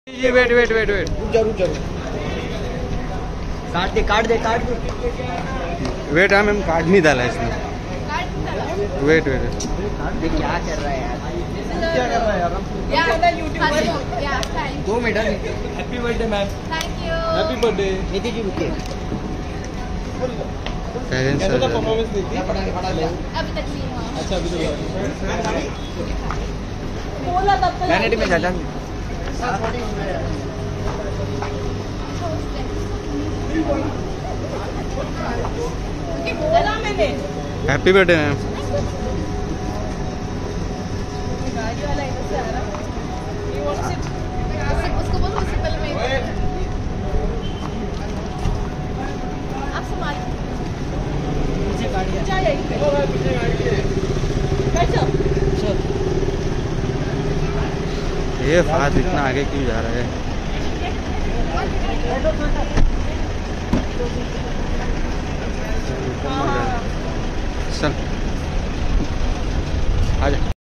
जी wait wait wait wait जरूर जरूर काट दे वेट। हाँ मैम कार्ड नहीं डाला इसमें। वेट वेट ये क्या कर रहा है यार? क्या कर रहा है यार? हम 2 minute. Happy birthday ma'am. Thank you. Happy birthday. Niti ji रुकिए। पेरेंट्स कैसा था परफॉर्मेंस नीति? फटा ले। अभी तक नहीं हुआ। अच्छा अभी तो बोला तब तक मैंने में जाता बोला मैंने। Happy birthday ma'am. गाड़ी वाला इधर से आ रहा। ये वो उसको बोलो उससे पहले मैं आप संभाल पीछे गाड़ी है। जाइए बैठ जाओ। ये फाद इतना आगे क्यों जा रहा है? चल आजा।